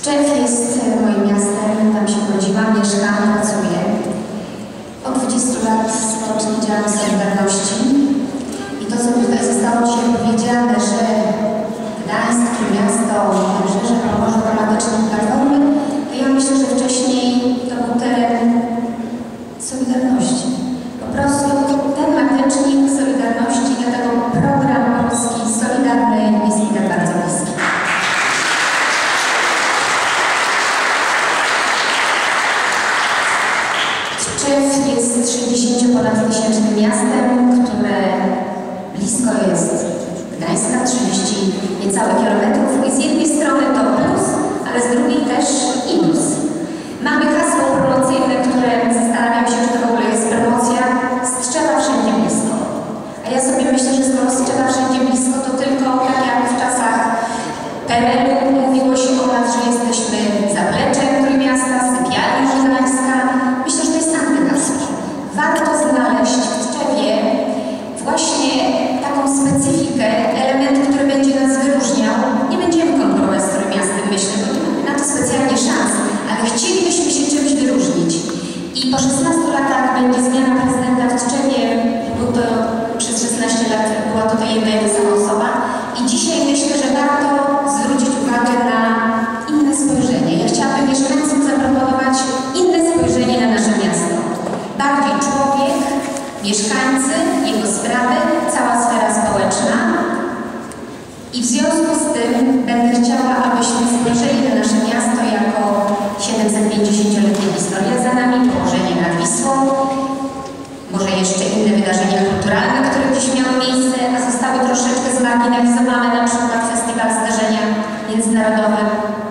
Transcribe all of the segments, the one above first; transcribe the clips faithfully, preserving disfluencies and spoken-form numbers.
Tczew jest moim miastem, tam się urodziłam, mieszkam, pracuję. Od dwudziestu lat społecznie działam w Solidarności i to, co tutaj zostało dzisiaj powiedziane, że Gdańsk, to miasto, Wybrzeże, Pomorze, dramatyczne platformy, to ja myślę, że wcześniej to był teren Solidarności. Po prostu ten matecznik Solidarności, dlatego program Polski Solidarnej jest mi tak bardzo bliski. Tczew jest sześćdziesięcioponadtysięcznym miastem, które blisko jest Gdańska, trzydzieści niecałe kilometrów. I z jednej strony to plus, ale z drugiej też minus. Mamy hasło promocyjne, które zastanawiam się, czy to w ogóle jest promocja, z Tczewa wszędzie blisko. A ja sobie myślę, że skoro z Tczewa wszędzie blisko, to tylko tak jak w czasach P R L-u mówiło się o nas, że jesteśmy zapleczem Trójmiasta, sypialnią Gdańska. Myślę, że to jest antyhasło. Warto znaleźć w Tczewie właśnie taką specyfikę, element, który będzie nas wyróżniał. Nie będziemy konkurować z Trójmiastem, myślę, bo nie mamy na to specjalnie szans, ale chcielibyśmy się czymś wyróżnić. I po szesnastu latach będzie zmiana prezydenta w Tczewie, bo to przez szesnaście lat była tutaj jedna i ta sama osoba. I dzisiaj myślę, że warto zwrócić uwagę na inne spojrzenie. Ja chciałabym mieszkańcom zaproponować inne spojrzenie na nasze miasto. Bardziej człowiek, mieszkańcy, jego sprawy, cała sfera społeczna. I w związku z tym będę chciała, abyśmy spojrzeli na nasze miasto jako siedemsetpięćdziesięcioletnia historia za nami, położenie nad Wisłą, może jeszcze inne wydarzenia kulturalne, które gdzieś miały miejsce, a zostały troszeczkę zmarginalizowane, na przykład festiwal zdarzenia międzynarodowe.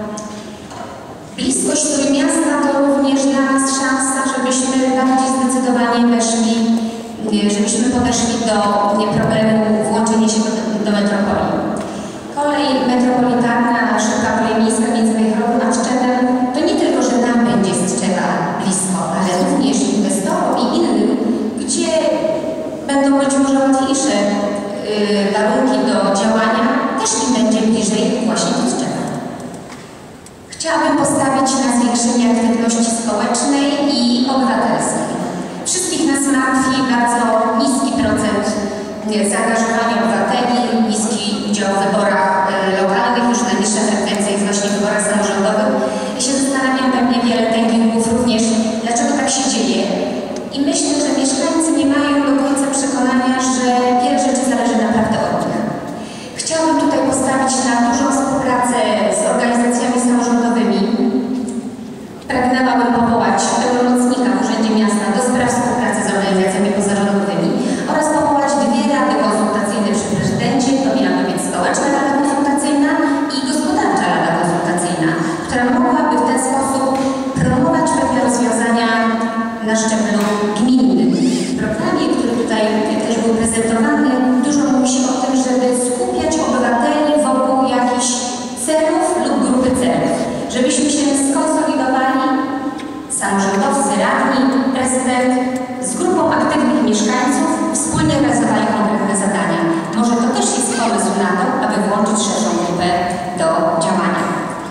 Bliskość Trójmiasta to również dla nas szansa, żebyśmy bardziej zdecydowanie weszli, żebyśmy podeszli do problemu włączenia się do, do metropolii. Kolej metropolitarna, szybka kolej miejska między Wejherową a Tczewem, to nie tylko, że nam będzie z Tczewa blisko, ale również inwestorom i innym, gdzie będą być może łatwiejsze yy, warunki do działania, też im będzie bliżej właśnie do Tczewa. Chciałabym postawić na zwiększenie aktywności społecznej i obywatelskiej. Wszystkich nas martwi bardzo niski procent zaangażowania obywateli, niski udział w wyborach lokalnych, już najniższa frekwencja jest właśnie w wyborach samorządowych. Ja się zastanawiam, pewnie wiele tęgników również, dlaczego tak się dzieje. I myślę, że mieszkańcy nie mają do końca przekonania, że wiele rzeczy zależy naprawdę od nich. Chciałabym tutaj postawić na dużą współpracę z organizacjami samorządowymi. Pragnęłabym powołać pełnomocnika w Urzędzie Miasta do spraw współpracy z organizacjami pozarządowymi oraz powołać dwie rady konsultacyjne przy prezydencie. To miałaby być społeczna rada konsultacyjna i gospodarcza rada konsultacyjna, która mogłaby w ten sposób promować pewne rozwiązania na szczeblu gminnym. W programie, który tutaj też był prezentowany, dużo mówi się o tym, żeby skupiać obywateli wokół jakichś celów lub grupy celów. Żebyśmy się skonsolidowali, samorządowcy, radni, prezydent, z grupą aktywnych mieszkańców wspólnie realizowali konkretne zadania. Może to też jest pomysł na to, aby włączyć szerszą grupę do działania.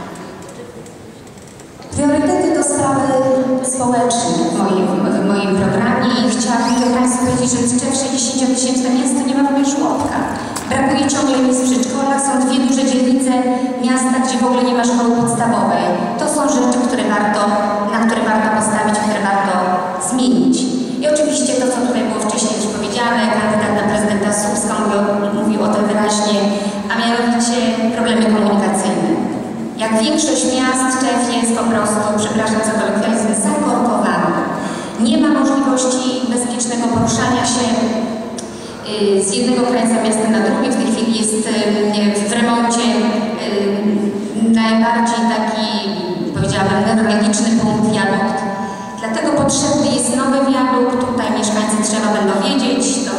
Priorytety to sprawy społeczne w moim, w moim programie i chciałabym Państwu powiedzieć, że Tczew sześćdziesięciotysięczne miasto nie ma w ogóle żłobka. Brakuje ciągle miejsc w przedszkolach, są dwie duże dzielnice miasta, gdzie w ogóle nie ma szkoły podstawowej. To są rzeczy, które warto, na które warto postawić, które warto zmienić. I oczywiście to, co tutaj było wcześniej już powiedziane, kandydat na prezydenta Słupska mówił, mówił o tym wyraźnie, a mianowicie problemy komunikacyjne. Jak większość miast, Tczew jest po prostu, przepraszam za kolokwializm, zakorkowany. Nie ma możliwości bezpiecznego poruszania się z jednego krańca miasta na drugi. W tej chwili jest w remoncie najbardziej taki, powiedziałabym, newralgiczny punkt wiadukt. Dlatego potrzebny jest nowy wiadukt. Tutaj mieszkańcy Tczewa będą wiedzieć, to